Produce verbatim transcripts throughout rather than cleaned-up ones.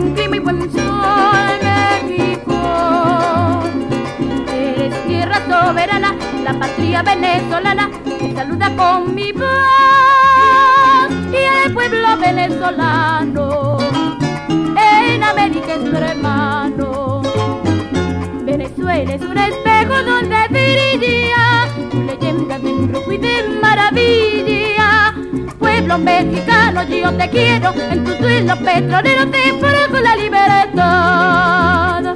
buen clima y buen sol, México. Eres tierra soberana, la patria venezolana, que saluda con mi voz. Y el pueblo venezolano en América es su hermano. Venezuela es un espejo donde brilla tu leyenda de embrujo y de maravilla. Pueblo mexicano, yo te quiero, en tu suelo petrolero te forjo la libertad.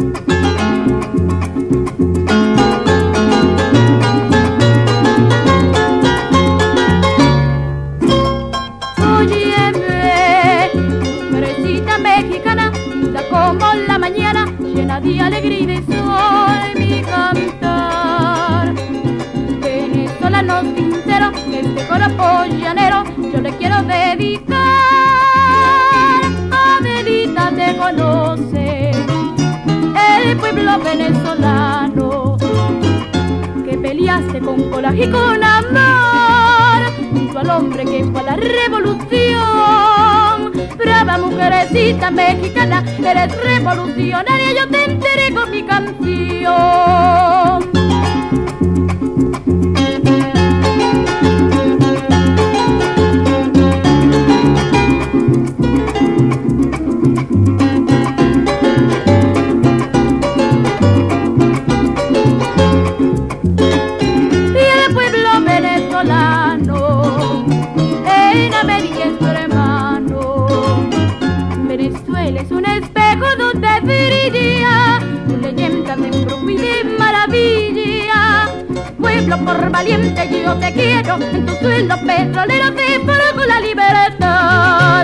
Óyeme, mujercita mexicana, linda como la mañana, llena de alegría y de sol mi cantar. Venezolano sincero, este coro llanero yo le quiero dedicar. Adelita te conoce el pueblo venezolano, que peleaste con coraje y con amor junto al hombre que fue a la revolución. Brava mujercita mexicana, eres revolucionaria, yo te entrego mi canción. En América es tu hermano. Venezuela es un espejo donde brilla tu leyenda de embrujo y de maravilla. Pueblo por valiente yo te quiero, en tu suelo petrolero te forjo la libertad.